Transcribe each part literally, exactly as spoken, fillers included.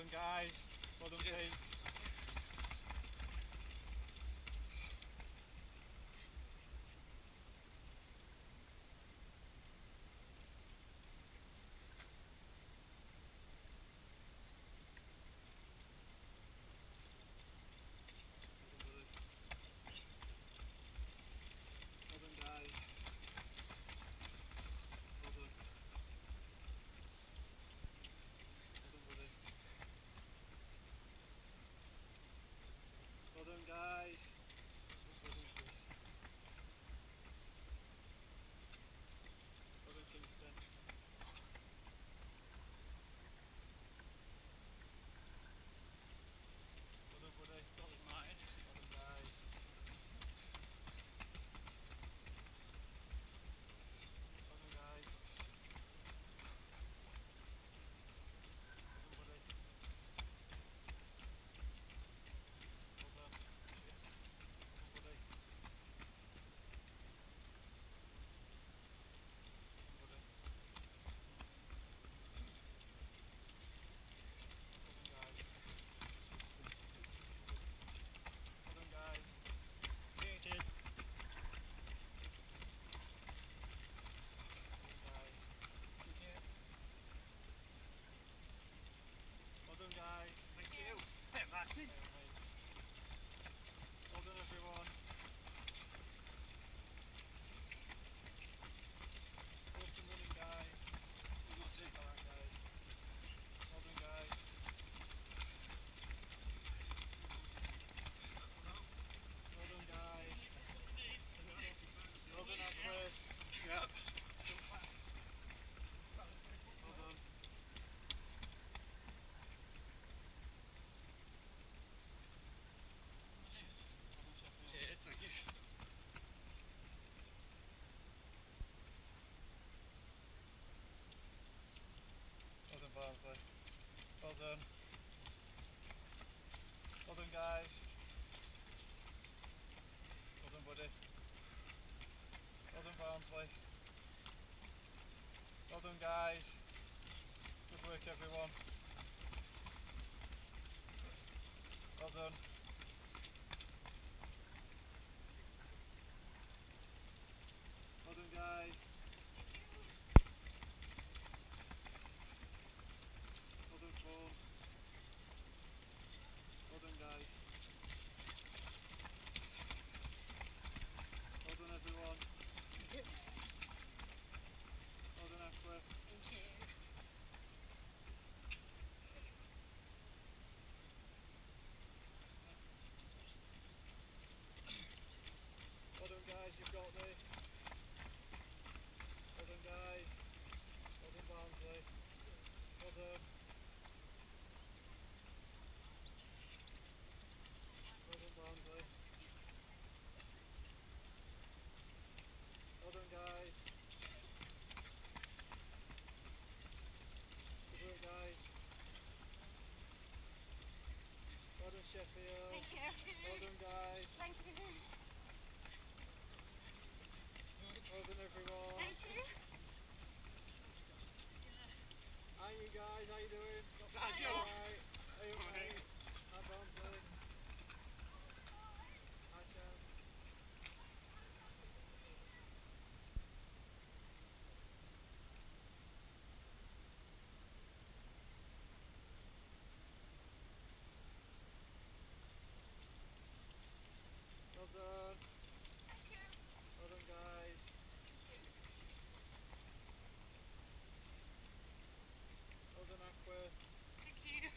guys. Well done, Pete. Well done, guys. Well done. Well done, buddy. Well done, guys. Well done, Chris. Well done, Kingston. Well done, buddy. Well done, Martin. Well done, guys. Well done, guys. Well done, buddy. Well done. Cheers. Well done, buddy. Well done, buddy. Well done, guys. Well done, guys. Cheers. Cheers. Well done, guys. Thank you. Well done, guys. Thank you. Hey, Martin. Hey, mate. Well done, everyone. Awesome running, guys. Alright, guys. Well done, guys. Well done, guys. Well done, Aquis. Yep. Well done. Cheers, thank you. Well done, Barnsley. Well done. Well done, guys. Well done, buddy. Well done, Barnsley. Well done, guys. Good work, everyone. Well done. Well done, guys. Well done, Paul. Well done, guys. Well done, everyone. Well done, Aquis. Thank you. Well done, guys, you've got this. Well done, guys. Well done, Barnsley. Well done. Well done, Barnsley. Well done, guys. Good work, guys. Well done, Sheffield. Thank you. Well done, guys. Thank you. Well done, everyone. Thank you. Hi, you guys. How you doing? Not bad, You you? alright? Are you Morning. okay? Hi, Barnsley. Hi, Shan. Well done. Thank you. Well done, guys. Well done, Aquis. Thank you.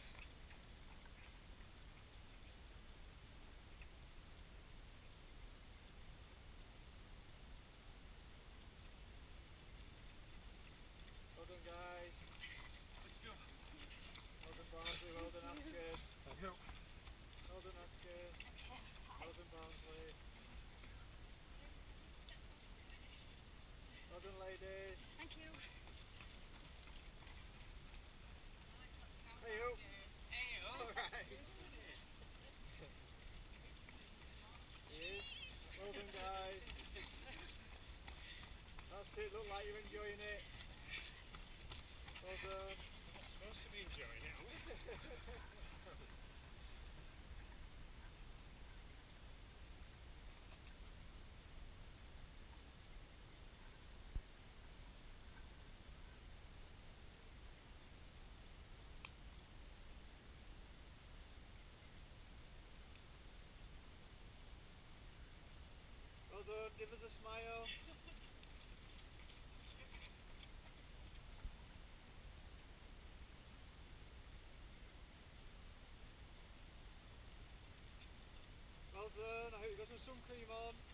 Well done, guys. Thank you. Well done, Barnsley. Well done, Askin. Thank you. Well done, Askin. Well done, Barnsley. Well done, ladies. Thank you. Hey, you. Hey, Alright. Yes. Well done, guys. That's it. Look like you're enjoying it. Well done. We're not supposed to be enjoying it, are we? Well done, give us a smile. Well done, I hope you got some sun cream on.